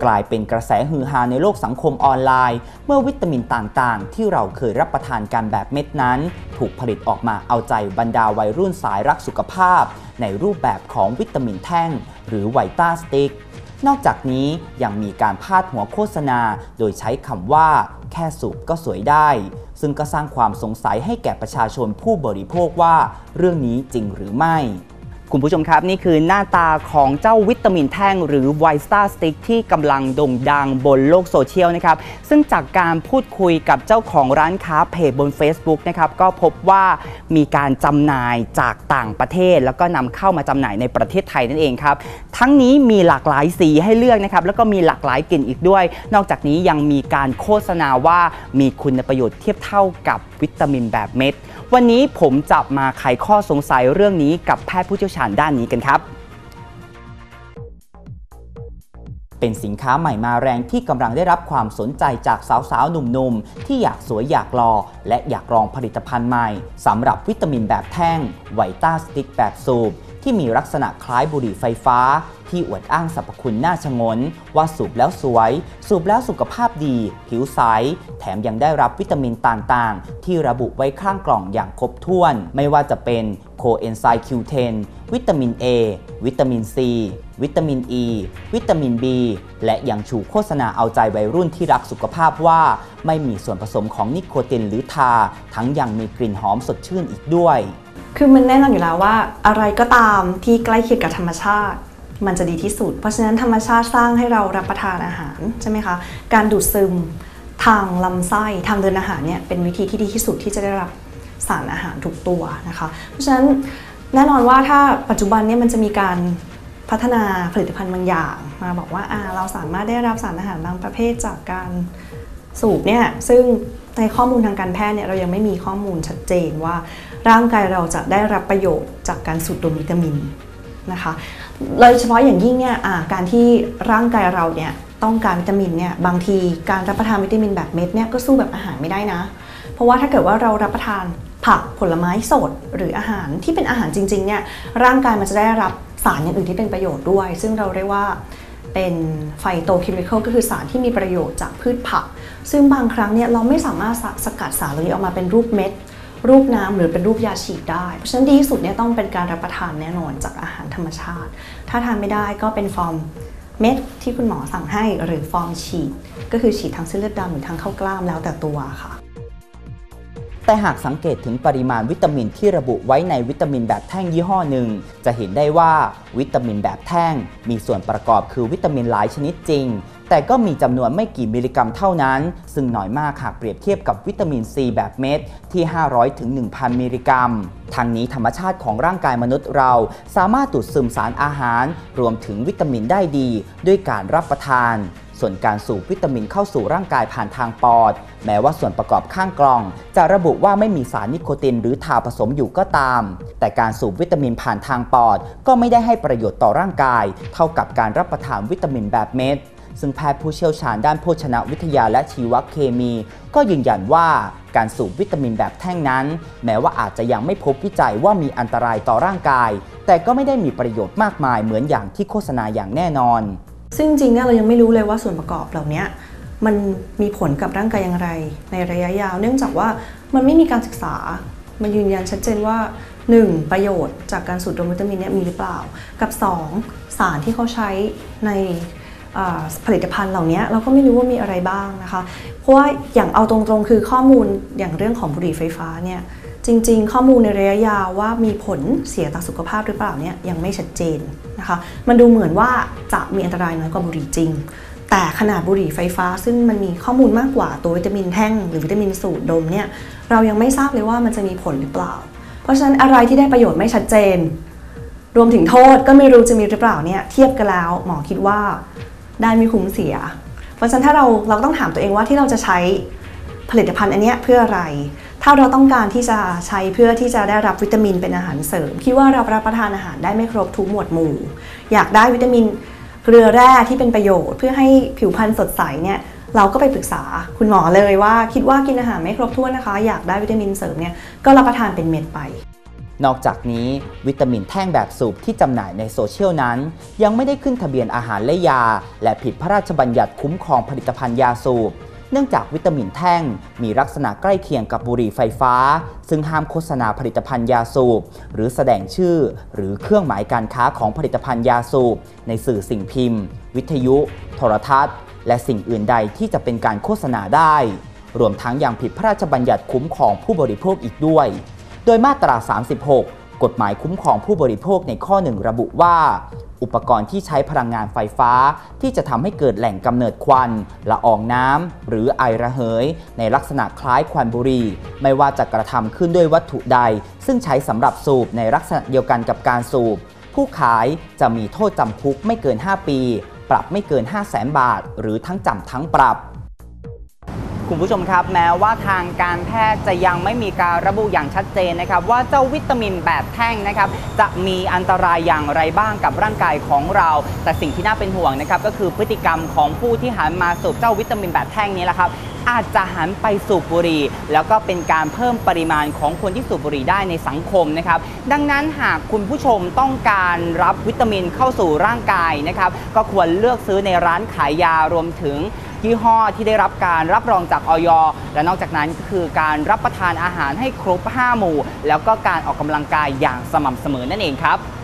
กลายเป็นกระแสฮือฮาในโลกสังคมออนไลน์เมื่อวิตามินต่างๆที่เราเคยรับประทานกันแบบเม็ดนั้นถูกผลิตออกมาเอาใจบรรดาวัยรุ่นสายรักสุขภาพในรูปแบบของวิตามินแท่งหรือไวต้าสติ๊กนอกจากนี้ยังมีการพาดหัวโฆษณาโดยใช้คำว่าแค่สูบก็สวยได้ซึ่งก็สร้างความสงสัยให้แก่ประชาชนผู้บริโภคว่าเรื่องนี้จริงหรือไม่คุณผู้ชมครับนี่คือหน้าตาของเจ้าวิตามินแท่งหรือไวต้าสติ๊กที่กำลังโด่งดังบนโลกโซเชียลนะครับซึ่งจากการพูดคุยกับเจ้าของร้านค้าเพจบน Facebook นะครับก็พบว่ามีการจำหน่ายจากต่างประเทศแล้วก็นำเข้ามาจำหน่ายในประเทศไทยนั่นเองครับทั้งนี้มีหลากหลายสีให้เลือกนะครับแล้วก็มีหลากหลายกลิ่นอีกด้วยนอกจากนี้ยังมีการโฆษณาว่ามีคุณประโยชน์เทียบเท่ากับวิตามินแบบเม็ดวันนี้ผมจะมาไขข้อสงสัยเรื่องนี้กับแพทย์ผู้เชี่ยวชาญด้านนี้กันครับเป็นสินค้าใหม่มาแรงที่กำลังได้รับความสนใจจากสาวๆหนุ่มๆที่อยากสวยอยากหล่อและอยากลองผลิตภัณฑ์ใหม่สำหรับวิตามินแบบแท่งไวต้าสติ๊กแบบสูบที่มีลักษณะคล้ายบุหรี่ไฟฟ้าที่อวดอ้างสรรพคุณน่าชงนว่าสูบแล้วสวยสูบแล้วสุขภาพดีผิวใสแถมยังได้รับวิตามินต่างๆที่ระบุไว้ข้างกล่องอย่างครบถ้วนไม่ว่าจะเป็นโคเอนไซม์ Q10 วิตามิน A วิตามิน C วิตามิน E วิตามิน B และยังชูโฆษณาเอาใจวัยรุ่นที่รักสุขภาพว่าไม่มีส่วนผสมของนิโคตินหรือทาทั้งยังมีกลิ่นหอมสดชื่นอีกด้วยคือมันแน่นอนอยู่แล้วว่าอะไรก็ตามที่ใกล้เคียงกับธรรมชาติมันจะดีที่สุดเพราะฉะนั้นธรรมชาติสร้างให้เรารับประทานอาหารใช่ไหมคะการดูดซึมทางลำไส้ทางเดินอาหารเนี่ยเป็นวิธีที่ดีที่สุดที่จะได้รับสารอาหารทุกตัวนะคะเพราะฉะนั้นแน่นอนว่าถ้าปัจจุบันเนี่ยมันจะมีการพัฒนาผลิตภัณฑ์บางอย่างมาบอกว่าเราสามารถได้รับสารอาหารบางประเภทจากการสูบเนี่ยซึ่งในข้อมูลทางการแพทย์เนี่ยเรายังไม่มีข้อมูลชัดเจนว่าร่างกายเราจะได้รับประโยชน์จากการสูดดมวิตามินนะคะโดยเฉพาะอย่างยิ่งเนี่ยการที่ร่างกายเราเนี่ยต้องการวิตามินเนี่ยบางทีการรับประทานวิตามินแบบเม็ดเนี่ยก็สู้แบบอาหารไม่ได้นะเพราะว่าถ้าเกิดว่าเรารับประทานผักผลไม้สดหรืออาหารที่เป็นอาหารจริงๆเนี่ยร่างกายมันจะได้รับสารอย่างอื่นที่เป็นประโยชน์ด้วยซึ่งเราเรียกว่าเป็นไฟโตเคมีคอลก็คือสารที่มีประโยชน์จากพืชผักซึ่งบางครั้งเนี่ยเราไม่สามารถสกัดสารเหล่านี้ออกมาเป็นรูปเม็ดรูปน้ำหรือเป็นรูปยาฉีดได้เพราะฉะนั้นดีที่สุดเนี่ยต้องเป็นการรับประทานแน่นอนจากอาหารธรรมชาติถ้าทานไม่ได้ก็เป็นฟอร์มเม็ดที่คุณหมอสั่งให้หรือฟอร์มฉีดก็คือฉีดทางเส้นเลือดดำหรือทางเข้ากล้ามแล้วแต่ตัวค่ะแต่หากสังเกตถึงปริมาณวิตามินที่ระบุไว้ในวิตามินแบบแท่งยี่ห้อหนึ่งจะเห็นได้ว่าวิตามินแบบแท่งมีส่วนประกอบคือวิตามินหลายชนิดจริงแต่ก็มีจำนวนไม่กี่มิลลิกรัมเท่านั้นซึ่งน้อยมากหากเปรียบเทียบกับวิตามินซีแบบเม็ดที่500ถึง 1,000 มิลลิกรัมทั้งนี้ธรรมชาติของร่างกายมนุษย์เราสามารถดูดซึมสารอาหารรวมถึงวิตามินได้ดีด้วยการรับประทานส่วนการสูบวิตามินเข้าสู่ร่างกายผ่านทางปอดแม้ว่าส่วนประกอบข้างกล่องจะระบุว่าไม่มีสารนิโคตินหรือทาผสมอยู่ก็ตามแต่การสูบวิตามินผ่านทางปอดก็ไม่ได้ให้ประโยชน์ต่อร่างกายเท่ากับการรับประทานวิตามินแบบเม็ดซึ่งแพทย์ผู้เชี่ยวชาญด้านโภชนาวิทยาและชีวเคมีก็ยืนยันว่าการสูบวิตามินแบบแท่งนั้นแม้ว่าอาจจะยังไม่พบวิจัยว่ามีอันตรายต่อร่างกายแต่ก็ไม่ได้มีประโยชน์มากมายเหมือนอย่างที่โฆษณาอย่างแน่นอนซึ่งจริงๆเนี่ยเรายังไม่รู้เลยว่าส่วนประกอบเหล่านี้มันมีผลกับร่างกายอย่างไรในระยะยาวเนื่องจากว่ามันไม่มีการศึกษามันยืนยันชัดเจนว่า 1. ประโยชน์จากการสูดดมวิตามินเนี่ยมีหรือเปล่ากับ 2. สารที่เขาใช้ในผลิตภัณฑ์เหล่านี้เราก็ไม่รู้ว่ามีอะไรบ้างนะคะเพราะว่าอย่างเอาตรงๆคือข้อมูลอย่างเรื่องของบุหรี่ไฟฟ้าเนี่ยจริงๆข้อมูลในระยะยาวว่ามีผลเสียต่อสุขภาพหรือเปล่าเนี่ยยังไม่ชัดเจนนะคะมันดูเหมือนว่าจะมีอันตรายน้อยกว่าบุหรี่จริงแต่ขนาดบุหรี่ไฟฟ้าซึ่งมันมีข้อมูลมากกว่าตัววิตามินแท่งหรือวิตามินสูดดมเนี่ยเรายังไม่ทราบเลยว่ามันจะมีผลหรือเปล่าเพราะฉะนั้นอะไรที่ได้ประโยชน์ไม่ชัดเจนรวมถึงโทษก็ไม่รู้จะมีหรือเปล่าเนี่ยเทียบกันแล้วหมอคิดว่าได้ไม่คุ้มเสียเพราะฉะนั้นถ้าเราต้องถามตัวเองว่าที่เราจะใช้ผลิตภัณฑ์อันนี้เพื่ออะไรถ้าเราต้องการที่จะใช้เพื่อที่จะได้รับวิตามินเป็นอาหารเสริมคิดว่าเรารับประทานอาหารได้ไม่ครบทุกหมวดหมู่อยากได้วิตามินเกลือแร่ที่เป็นประโยชน์เพื่อให้ผิวพรรณสดใสเนี่ยเราก็ไปปรึกษาคุณหมอเลยว่าคิดว่ากินอาหารไม่ครบถ้วนนะคะอยากได้วิตามินเสริมเนี่ยก็รับประทานเป็นเม็ดไปนอกจากนี้วิตามินแท่งแบบสูบที่จำหน่ายในโซเชียลนั้นยังไม่ได้ขึ้นทะเบียนอาหารและยาและผิดพระราชบัญญัติคุ้มครองผลิตภัณฑ์ยาสูบเนื่องจากวิตามินแท่งมีลักษณะใกล้เคียงกับบุหรี่ไฟฟ้าซึ่งห้ามโฆษณาผลิตภัณฑ์ยาสูบหรือแสดงชื่อหรือเครื่องหมายการค้าของผลิตภัณฑ์ยาสูบในสื่อสิ่งพิมพ์ วิทยุ โทรทัศน์และสิ่งอื่นใดที่จะเป็นการโฆษณาได้รวมทั้งยังผิดพระราชบัญญัติคุ้มครองผู้บริโภคอีกด้วยโดยมาตรา 36 กฎหมายคุ้มครองผู้บริโภคในข้อ 1 ระบุว่าอุปกรณ์ที่ใช้พลังงานไฟฟ้าที่จะทำให้เกิดแหล่งกำเนิดควันละอองน้ำหรือไอระเหยในลักษณะคล้ายควันบุหรี่ไม่ว่าจะกระทำขึ้นด้วยวัตถุใดซึ่งใช้สำหรับสูบในลักษณะเดียวกันกับการสูบผู้ขายจะมีโทษจำคุกไม่เกิน 5 ปีปรับไม่เกิน 500,000 บาทหรือทั้งจำทั้งปรับคุณผู้ชมครับแม้ว่าทางการแพทย์จะยังไม่มีการระบุอย่างชัดเจนนะครับว่าเจ้าวิตามินแบบแท่งนะครับจะมีอันตรายอย่างไรบ้างกับร่างกายของเราแต่สิ่งที่น่าเป็นห่วงนะครับก็คือพฤติกรรมของผู้ที่หันมาสูบเจ้าวิตามินแบบแท่งนี้แหละครับอาจจะหันไปสูบบุหรี่แล้วก็เป็นการเพิ่มปริมาณของคนที่สูบบุหรี่ได้ในสังคมนะครับดังนั้นหากคุณผู้ชมต้องการรับวิตามินเข้าสู่ร่างกายนะครับก็ควรเลือกซื้อในร้านขายยารวมถึงยี่ห้อที่ได้รับการรับรองจากอย.และนอกจากนั้นก็คือการรับประทานอาหารให้ครบ5 หมู่แล้วก็การออกกำลังกายอย่างสม่ำเสมอนั่นเองครับ